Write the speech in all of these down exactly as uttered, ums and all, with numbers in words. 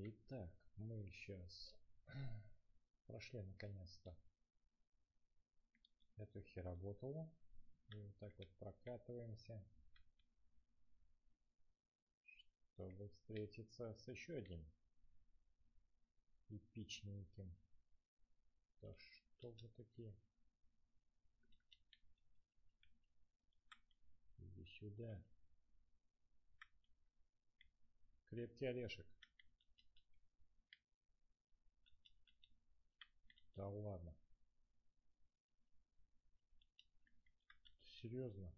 Итак, мы сейчас прошли наконец-то эту хеработу. И вот так вот прокатываемся, чтобы встретиться с еще одним эпичненьким. Да что вы такие? Иди сюда. Крепкий орешек. Да ладно. Серьезно?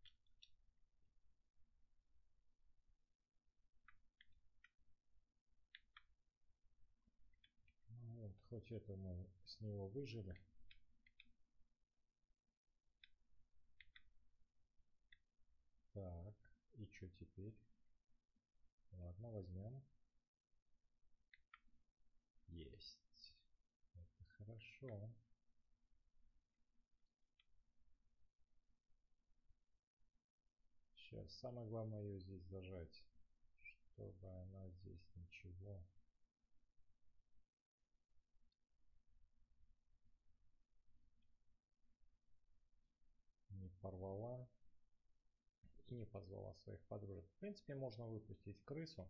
Ну вот, хоть это мы с него выжили. Так, и что теперь? Ладно, возьмем. Есть. Это хорошо. Сейчас самое главное ее здесь зажать, чтобы она здесь ничего не порвала и не позвала своих подружек. В принципе, можно выпустить крысу.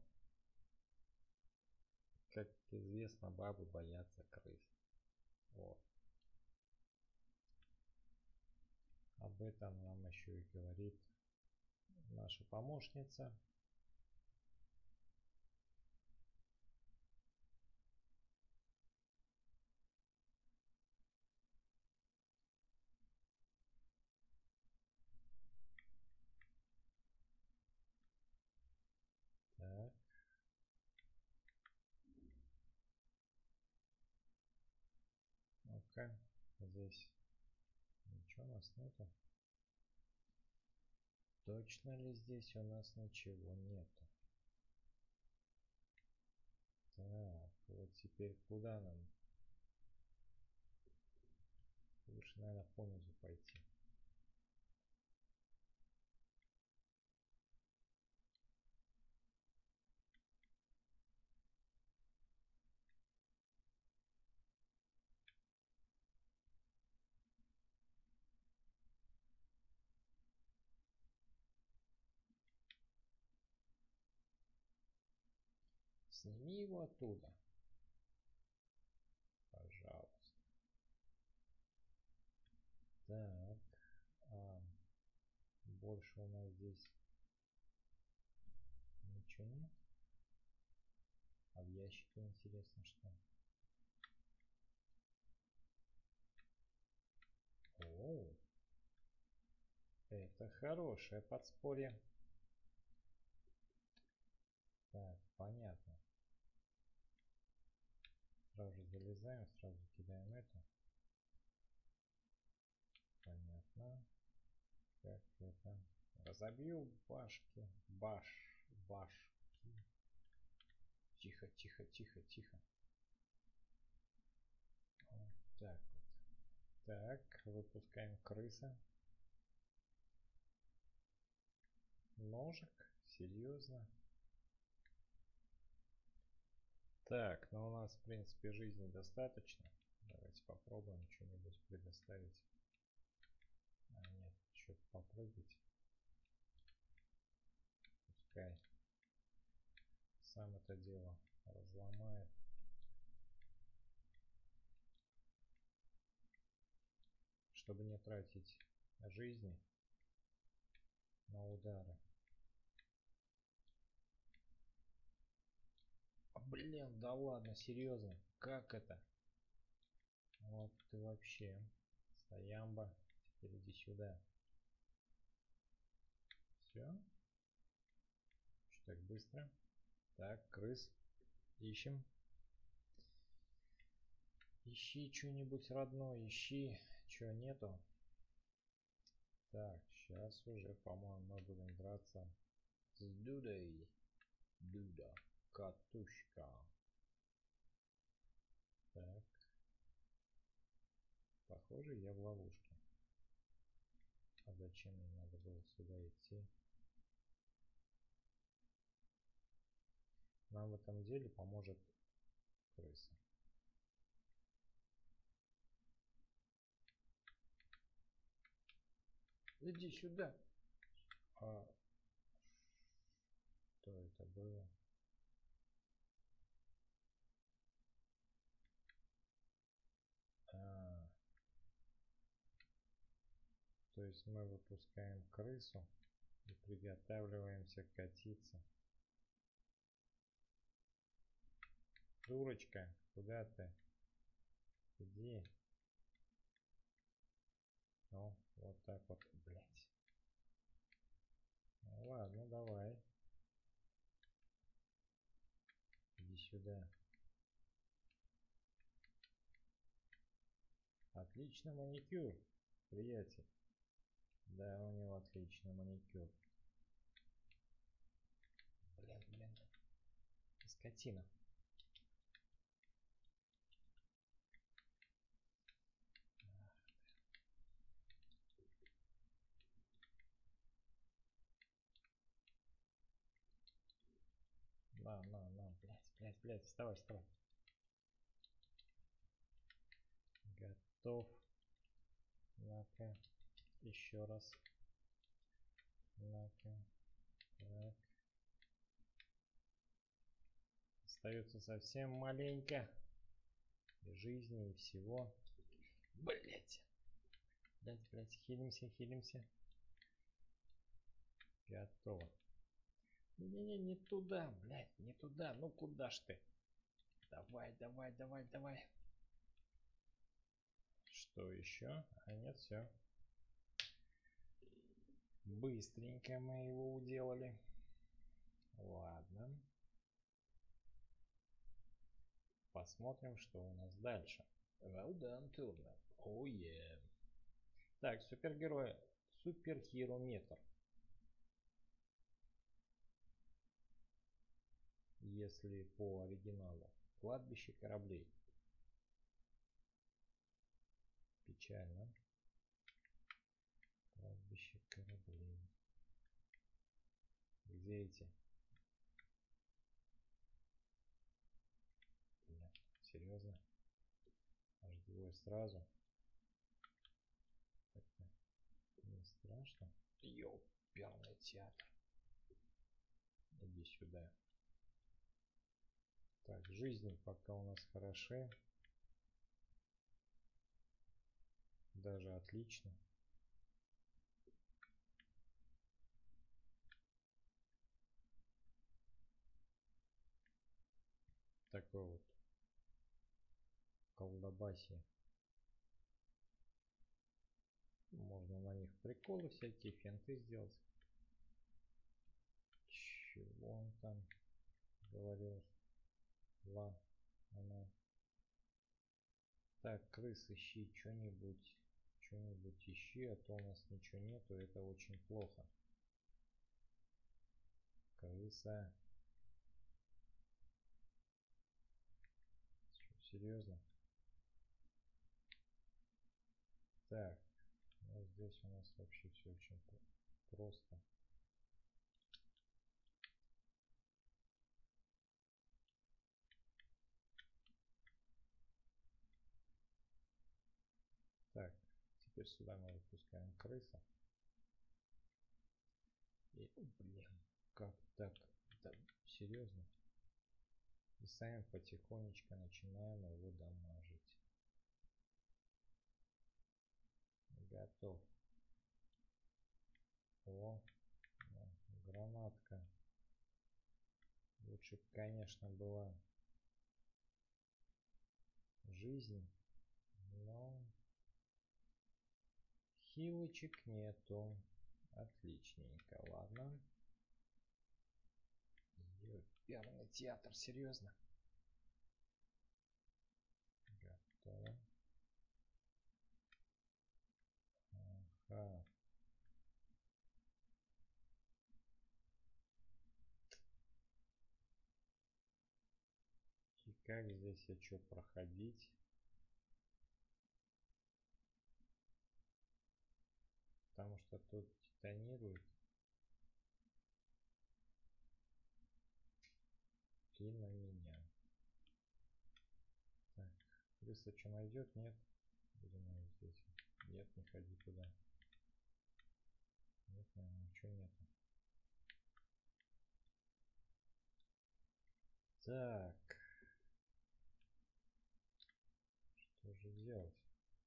Как известно, бабы боятся крыс. Вот. Об этом нам еще и говорит наша помощница. Так. Ну-ка, здесь ничего у нас нету. Точно ли здесь у нас ничего нету? Так, вот теперь куда нам? Лучше, наверное, понизу пойти. Сними его оттуда. Пожалуйста. Так. А, больше у нас здесь ничего нет. А в ящике интересно что? О, это хорошее подспорье. Так, понятно. Сразу же залезаем, сразу кидаем это. Понятно. Как это? Разобью башки. Баш. Башки. Тихо, тихо, тихо, тихо. Вот так вот. Так, выпускаем крыса. Ножик? Серьезно? Так, ну у нас в принципе жизни достаточно. Давайте попробуем что-нибудь предоставить. А нет, что-то попрыгать. Пускай сам это дело разломает. Чтобы не тратить жизни на удары. Блин, да ладно, серьезно, как это? Вот ты вообще. Стоямба. Теперь иди сюда. Все. Что так быстро? Так, крыс. Ищем. Ищи что-нибудь родное, ищи. Чего нету? Так, сейчас уже, по-моему, мы будем драться с Дудой. Дуда. Катушка. Так. Похоже, я в ловушке. А зачем мне надо было сюда идти? Нам в этом деле поможет крыса. Иди сюда. А что это было? А, то есть мы выпускаем крысу и приготавливаемся катиться. Дурочка, куда ты? Иди. Ну, вот так вот, блять. Ну, ладно, давай. Иди сюда. Отличный маникюр, приятель. Да, у него отличный маникюр. Блин, блин. Скотина. На, на, на, блять, блять, блять, вставай, вставай. Готов. На-ка. Еще раз. На-ка. Так. Остается совсем маленько. И жизни, и всего. Блять. Блять, блять, хилимся, хилимся. Готово. Не-не-не, не туда, блять, не туда. Ну куда ж ты? Давай, давай, давай, давай. Что еще? А нет, все. Быстренько мы его уделали. Ладно. Посмотрим, что у нас дальше. Well done, Turner. Oh yeah. Так, супергерой. Суперхирометр. Если по оригиналу. Кладбище кораблей. Печально. Кладбище кораблей. Где эти? Блин, серьезно? Аж двое сразу? Так-то не страшно? Ёперный театр. Иди сюда. Так, жизни пока у нас хороши. Даже отлично. Такой вот колдобасие. Можно на них приколы всякие, финты сделать. Чего он там говорил? Ла, она. Так, крыс, ищи что-нибудь. Что-нибудь ищи, а то у нас ничего нету, это очень плохо. Крыса. Что, серьезно? Так, ну здесь у нас вообще все очень просто. Так, теперь сюда мы выпускаем крыса. И, блин, как так? Да, серьезно? И сами потихонечку начинаем его дамажить. Готов. О, ну, гранатка. Лучше бы, конечно, была жизнь, но хилочек нету. Отличненько, ладно. Ёперный театр, серьезно? Готово. Ага. И как здесь я что проходить? Потому что тут титанирует. И на меня. крыса что найдет? Нет. Будем ее здесь. Нет, не ходи туда. Нет, наверное, ничего нету. Так. Что же делать?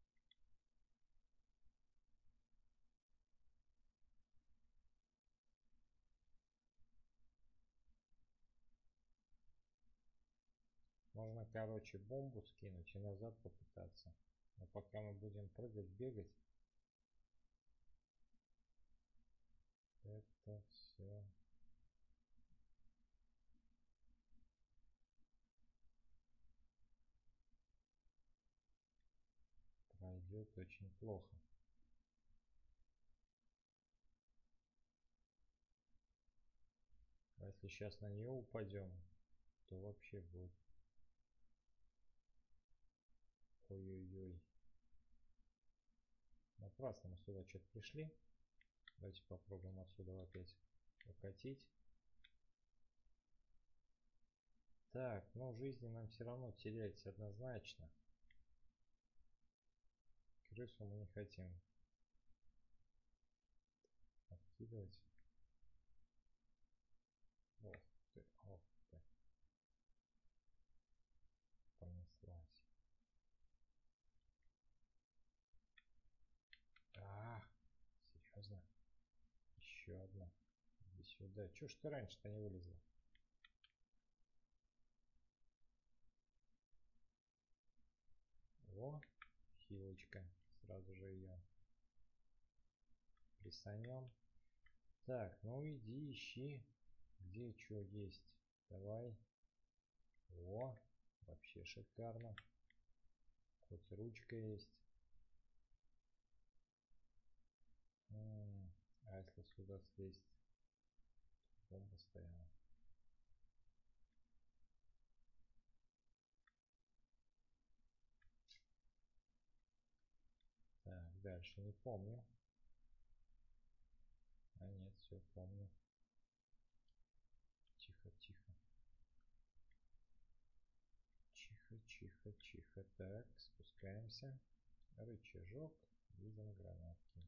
Можно, короче, бомбу скинуть и назад попытаться. Но пока мы будем прыгать, бегать, это все пройдет очень плохо. А если сейчас на нее упадем, то вообще будет. Ой-ой-ой. Напрасно мы сюда что-то пришли. Давайте попробуем отсюда опять укатить. Так, ну жизни нам все равно терять однозначно. Крысу мы не хотим откидывать. Ох ты, ох ты. Понеслась. А, серьезно? Еще одна. Иди сюда. Чё ж ты раньше-то не вылезла? О, хилочка. Сразу же ее присанем. Так, ну иди ищи, где что есть. Давай. О, вообще шикарно. Хоть ручка есть. М, а если сюда слезть? Бомба стояла. Так, дальше не помню. А нет, все помню. Тихо, тихо. Тихо, тихо, тихо. Так, спускаемся. Рычажок. Видим гранатки.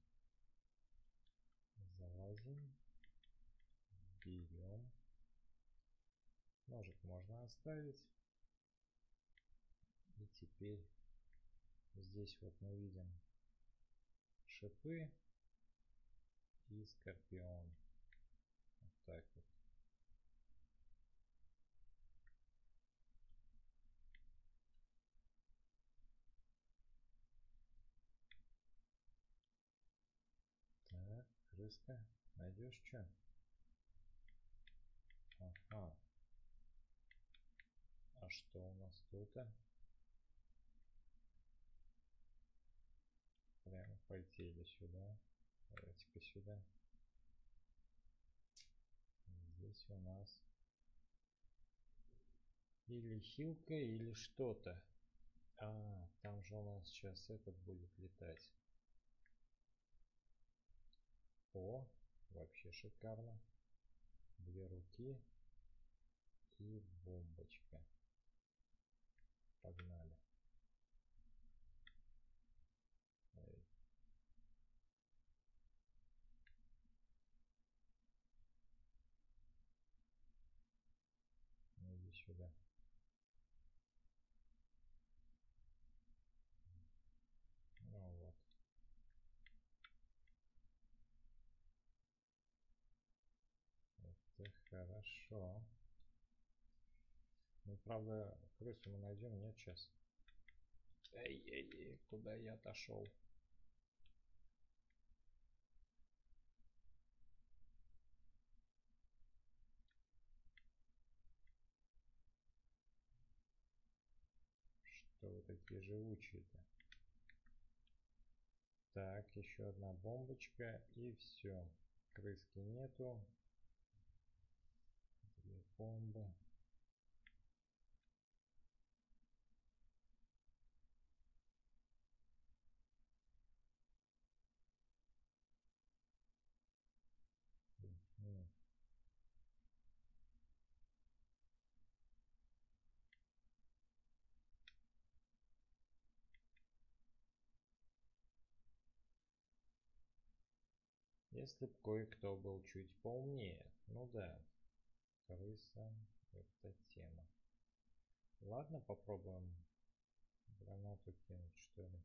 Залазим. Берем. Ножик можно оставить. И теперь здесь вот мы видим шипы и скорпион. Вот так вот. Так, крыска. Найдешь что? Ага. А что у нас тут? Прямо пойти или сюда? Давайте-ка сюда. Здесь у нас или хилка, или что-то. А, там же у нас сейчас этот будет летать. О, вообще шикарно. Две руки и бомбочка. Погнали. Эй. Ну иди сюда. Ну вот. Это хорошо. Ну, правда, крысу мы найдем, нет, сейчас. Эй-эй-эй, куда я отошел? Что вы такие живучие-то? Так, еще одна бомбочка и все. Крыски нету. Две бомбы. Угу. Если б кое-кто был чуть поумнее. Ну да, крыса — это тема. Ладно, попробуем гранату кинуть, что ли.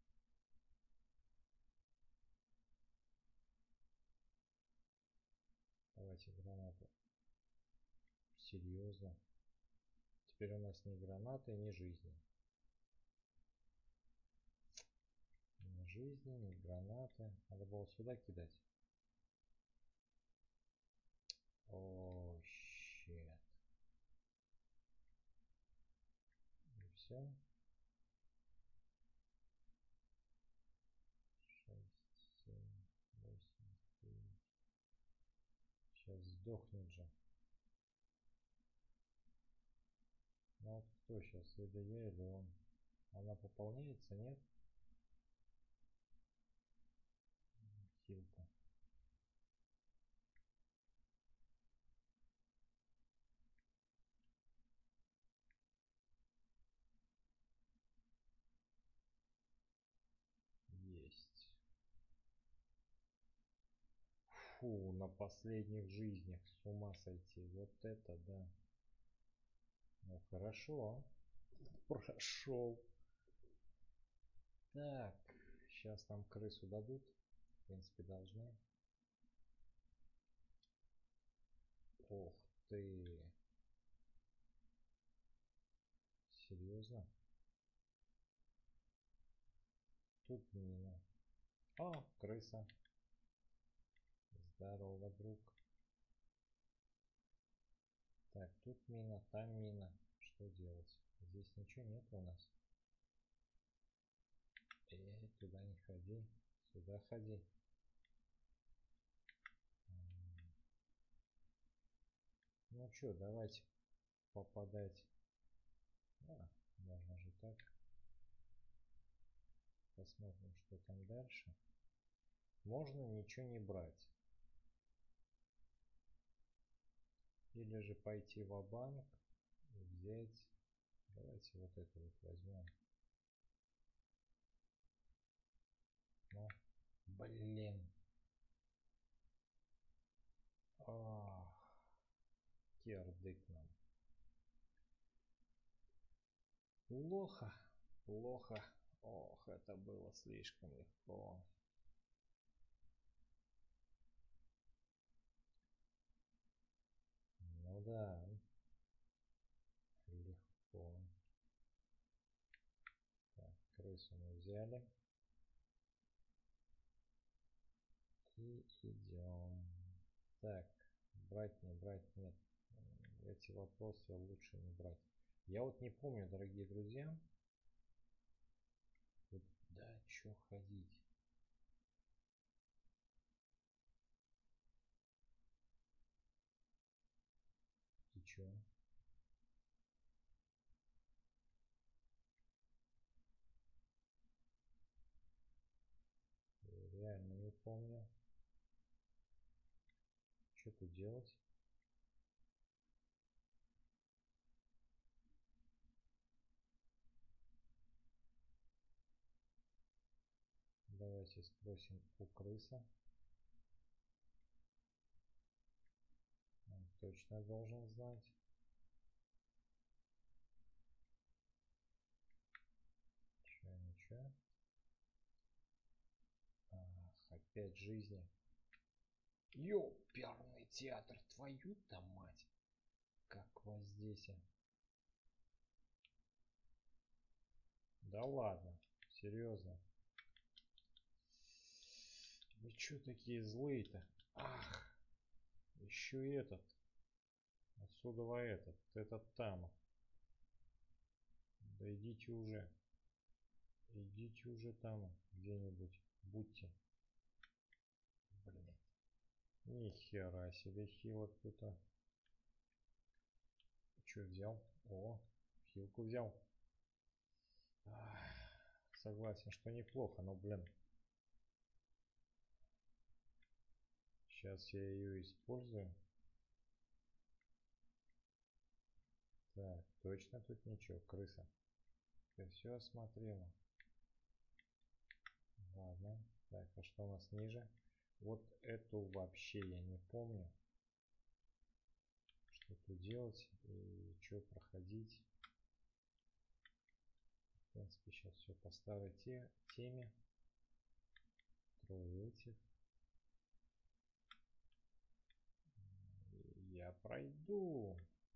Давайте гранату. Серьезно. Теперь у нас ни гранаты, ни жизни. Ни жизни, ни гранаты. Надо было сюда кидать. О, щет. И все. шесть, семь, восемь, девять. Сейчас сдохнет же. Ну вот кто сейчас? Или я, или он? Она пополняется, нет? Хилка. Есть. Фу, на последних жизнях, с ума сойти. Вот это да. Ну хорошо. Прошел. Так, сейчас нам крысу дадут. В принципе, должны. Ох ты. Серьезно? Тут мина. А, крыса. Здорово, друг. Так, тут мина, там мина. Что делать? Здесь ничего нет у нас. Эй, туда не ходи. Сюда ходи. Ну что, давайте попадать. А, можно же так. Посмотрим, что там дальше. Можно ничего не брать. Или же пойти ва-банк и взять. Давайте вот это вот возьмем. Ну, блин. Ах, кирдык нам. Плохо, плохо. Ох, это было слишком легко. Ну да, легко. Так, крысу мы взяли. И идем. Так, брать, не брать, нет. Эти вопросы лучше не брать. Я вот не помню, дорогие друзья. Куда, чё ходить? Ты чё? Реально не помню. Что тут делать? Давайте спросим у крыса. Он точно должен знать. Чё, ничего? Ах, опять жизни. Ёперный театр, твою-то мать. Как вас здесь? Да ладно, серьезно. Вы чё такие злые-то? Ах, еще и этот. Отсюда во этот, этот там. Да идите уже. Идите уже там где-нибудь. Будьте. Блин. Ни хера себе хилок тут. Че взял? О, хилку взял. Ах, согласен, что неплохо, но блин. Сейчас я ее использую. Так, точно тут ничего, крыса. Ты все осмотрела. Ладно. Так, а что у нас ниже? Вот эту вообще я не помню. Что тут делать и что проходить. В принципе, сейчас все по старой те, теме. Трое этих. Я пройду.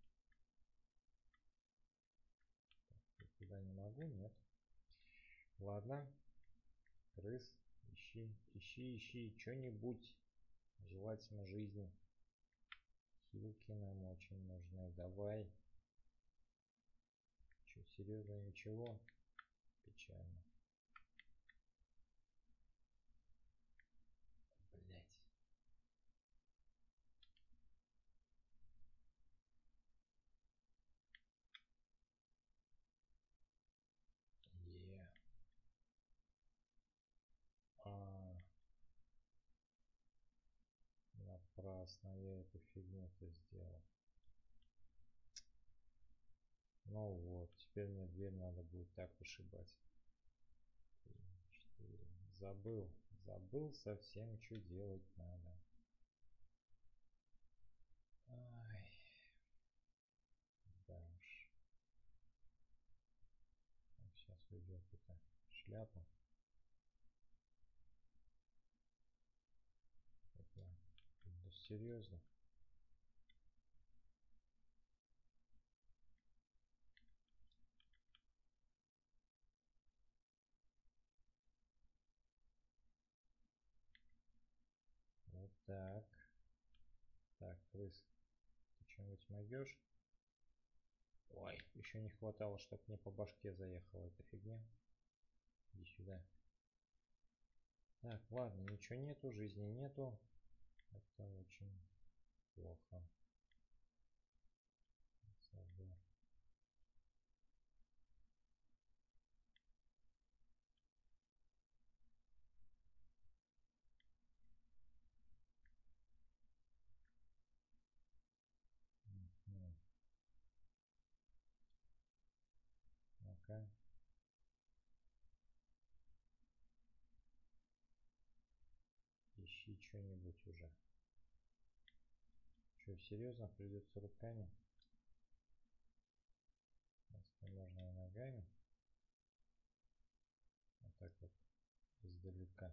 Так, туда не могу, нет. Ладно. Крыс, ищи, ищи, ищи что-нибудь. Желательно жизни. Хилки нам очень нужны. Давай. Че, серьезно, ничего? Печально. Блять. Е. А. Напрасно я эту фигню-то сделал. Ну вот, теперь мне дверь надо будет так вышибать. три, четыре. Забыл. Забыл совсем, что делать надо. Ай. Да уж. Так, сейчас уйдет эта шляпа. Это, да серьезно. Вот так. Так, крыс, ты что-нибудь могешь? Ой, еще не хватало, чтобы мне по башке заехала эта фигня. Иди сюда. Так, ладно, ничего нету, жизни нету. Это очень плохо. Забыл. Угу. Ну-ка. Ищи что-нибудь уже. Что, серьезно, придется руками? Если можно и ногами. Вот так вот издалека.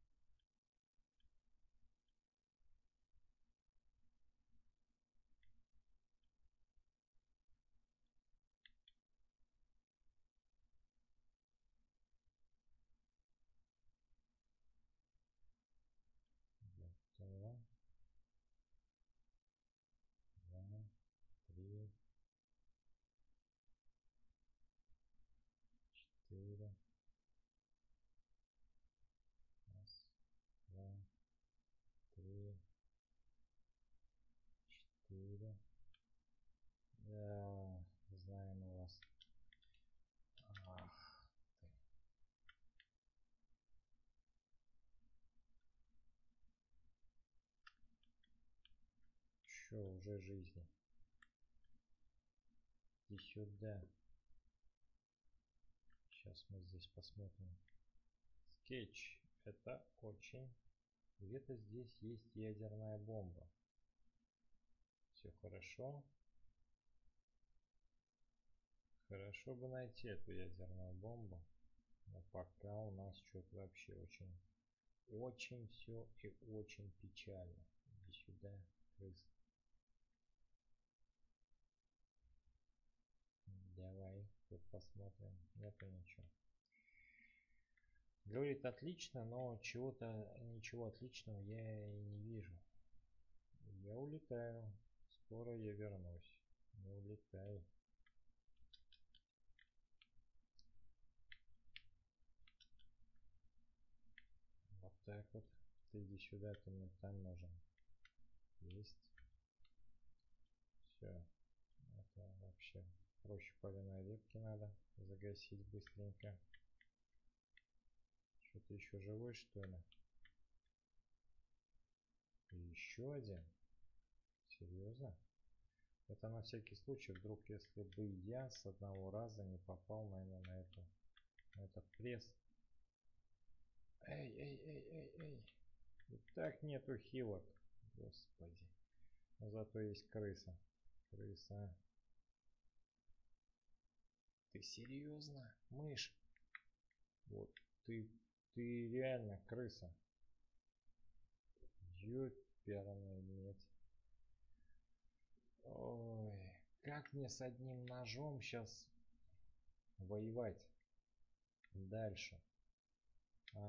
Готово. Два, три, четыре. Раз, два, три, четыре. Да, знаем у вас. Ах ты. Чё, уже жизни? Иди сюда. Сейчас мы здесь посмотрим. Скетч. Это очень. Где-то здесь есть ядерная бомба. Все хорошо. Хорошо бы найти эту ядерную бомбу. Но пока у нас что-то вообще очень, очень все и очень печально. Иди сюда, крыс. Давай, тут посмотрим. Нету ничего. Говорит отлично, но чего-то, ничего отличного я и не вижу. Я улетаю. Скоро я вернусь. Не улетай. Вот так вот. Ты иди сюда, ты мне там нужен. Есть. Все. Это вообще проще паленой репки надо загасить быстренько. Что ты еще живой, что ли? И еще один? Серьезно? Это на всякий случай, вдруг если бы я с одного раза не попал, наверное, на эту, на этот пресс. Эй, эй, эй, эй, эй. Так нету хилок. Господи. Но зато есть крыса. Крыса. Ты серьезно? Мышь? Вот ты, ты реально крыса. Ёперный медь. Ой, как мне с одним ножом сейчас воевать дальше? А?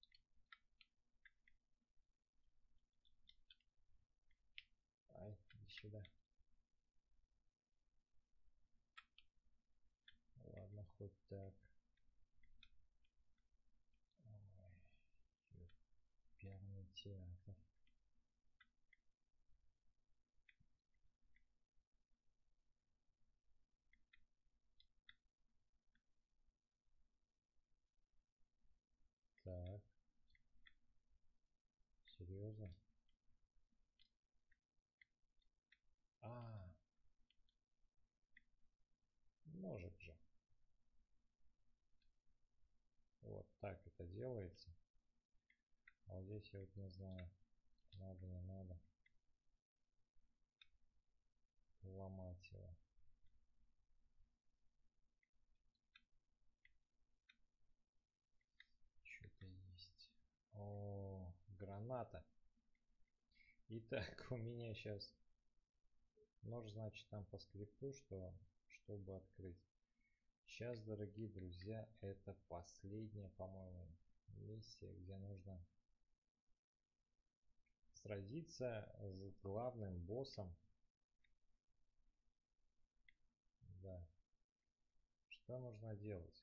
Ай, иди сюда. Ладно, хоть так. Ой, ёперный театр. Так. Серьезно? А, ножик же. Вот так это делается. А вот здесь я вот не знаю, надо, не надо ломать его. Что-то есть. О, граната. Итак, у меня сейчас нож, значит, там по скрипту, что, чтобы открыть. Сейчас, дорогие друзья, это последняя, по-моему, миссия, где нужно сразиться с главным боссом. Да. Что нужно делать?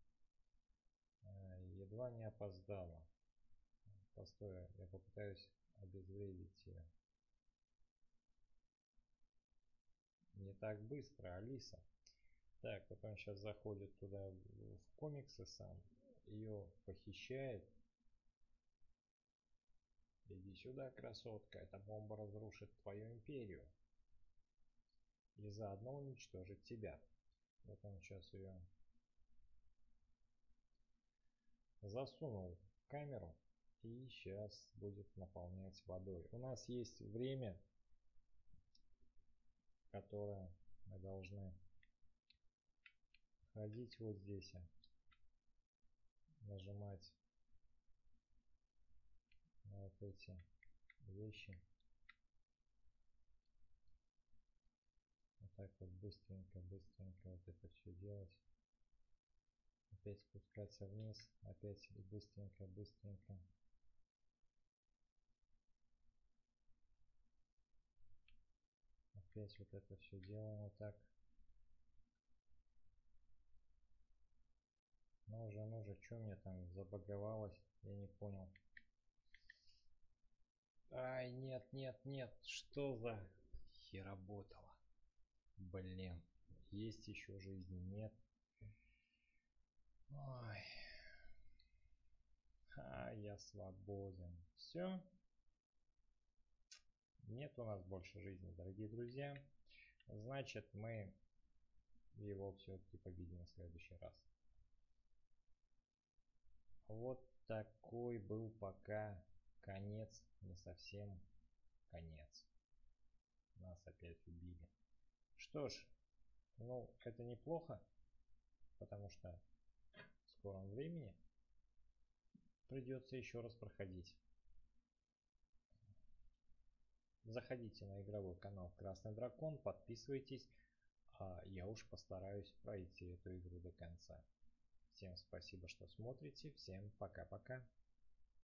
Едва не опоздала. Постой, я попытаюсь обезвредить ее. Не так быстро, Алиса. Так, вот он сейчас заходит туда в комиксы сам. Ее похищает. Иди сюда, красотка. Эта бомба разрушит твою империю. И заодно уничтожит тебя. Вот он сейчас ее засунул в камеру. И сейчас будет наполнять водой. У нас есть время, которое мы должны ходить вот здесь, нажимать на вот эти вещи. Вот так вот быстренько, быстренько вот это все делать. Опять спускаться вниз, опять и быстренько, быстренько. Опять вот это все делаем вот так. Ну уже, ну уже, что мне там забаговалось, я не понял. Ай, нет, нет, нет, что за хеработало? Блин, есть еще жизни, нет. Ой. А, я свободен. Все. Нет у нас больше жизни, дорогие друзья. Значит, мы его все-таки победим в следующий раз. Вот такой был пока конец, не совсем конец. Нас опять убили. Что ж, ну это неплохо, потому что в скором времени придется еще раз проходить. Заходите на игровой канал Красный Дракон, подписывайтесь, а я уж постараюсь пройти эту игру до конца. Всем спасибо, что смотрите, всем пока-пока.